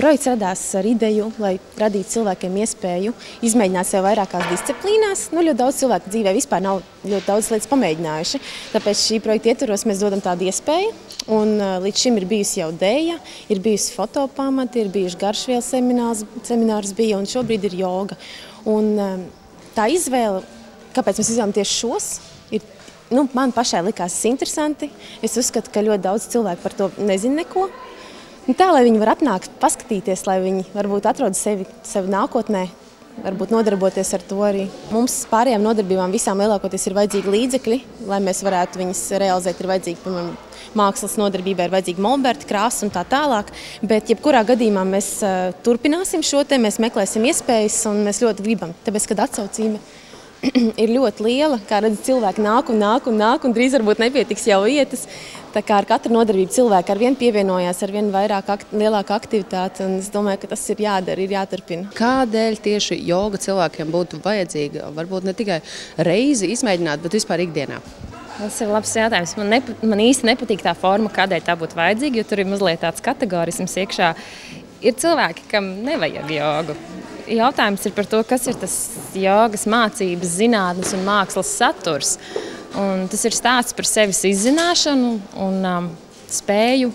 Projekts radās ar ideju, lai radītu cilvēkiem iespēju izmēģināt sev vairākās disciplīnās. Ļoti daudz cilvēku dzīvē vispār nav ļoti daudz lietas pamēģinājuši. Tāpēc šī projekta ietvaros mēs dodam tādu iespēju. Un līdz šim ir bijusi jau deja, ir bijusi fotopamati, ir bijuši garšvielas seminārs bija, un šobrīd ir joga. Un tā izvēle, kāpēc mēs izvēlam tieši šos, ir, man pašai likās interesanti. Es uzskatu, ka ļoti daudz cilvēku par to nezina neko. Tā, lai viņi var atnākt, paskatīties, lai viņi varbūt atrod sevi nākotnē, varbūt nodarboties ar to arī. Mums pārējām nodarbībām visām lielākoties ir vajadzīgi līdzekļi, lai mēs varētu viņas realizēt. Ir vajadzīgi, piemēram, mākslas nodarbībai ir vajadzīgi molberti, krāsas un tā tālāk. Bet jebkurā gadījumā mēs turpināsim šo te, mēs meklēsim iespējas un mēs ļoti gribam, tāpēc, kad atsaucība ir ļoti liela, kā redz, cilvēki nāk un drīz varbūt nepietiks jau vietas. Tā kā ar katru nodarbību cilvēki arvien pievienojās, arvien lielāka aktivitāte, un es domāju, ka tas ir jādara, ir jāturpina. Kādēļ tieši joga cilvēkiem būtu vajadzīga? Varbūt ne tikai reizi izmēģināt, bet vispār ikdienā? Tas ir labs jautājums. Man īsti nepatīk tā forma, kādēļ tā būtu vajadzīga, jo tur ir mazliet tāds kategorisms iekšā. Ir cilvēki, kam nevajag jogu. Jautājums ir par to, kas ir tas jogas mācības, zinātnes un mākslas saturs. Un tas ir stāsts par sevis izzināšanu un spēju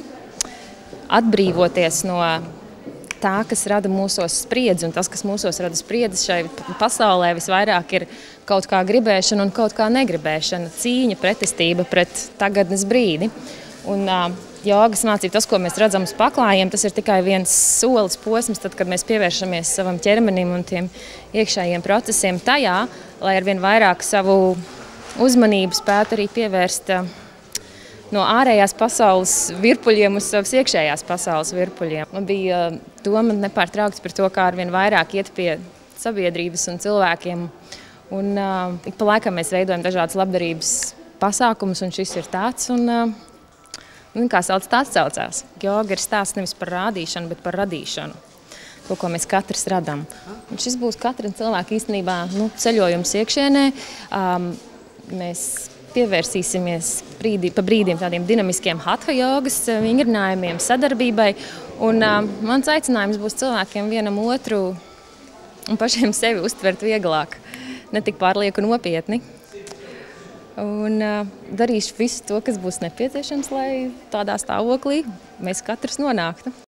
atbrīvoties no tā, kas rada mūsos spriedzi. Un tas, kas mūsos rada spriedzi šai pasaulē, visvairāk ir kaut kā gribēšana un kaut kā negribēšana, cīņa, pretestība pret tagadnes brīdi. Un jogas mācība, tas, ko mēs redzam uz paklājiem, tas ir tikai viens solis, posms, tad, kad mēs pievēršamies savam ķermenim un tiem iekšējiem procesiem tajā, lai arvien vairāk savu uzmanību spētu arī pievērst no ārējās pasaules virpuļiem uz savas iekšējās pasaules virpuļiem. Man bija doma nepārtraukti par to, kā arvien vairāk iet pie sabiedrības un cilvēkiem. Un ik pa laikam mēs veidojam dažādas labdarības pasākumus, un šis ir tāds. Un kā sauc, tāds saucās. Joga ir stāsts nevis par rādīšanu, bet par radīšanu. To, ko mēs katrs radam. Un šis būs katra cilvēka īstenībā ceļojums iekšienē. Mēs pievērsīsimies pa brīdiem tādiem dinamiskiem hatha jogas vingrinājumiem, sadarbībai. Un mans aicinājums būs cilvēkiem vienam otru un pašiem sevi uztvert vieglāk, ne tik pārlieku nopietni. Un darīšu visu to, kas būs nepieciešams, lai tādā stāvoklī mēs katrs nonāktu.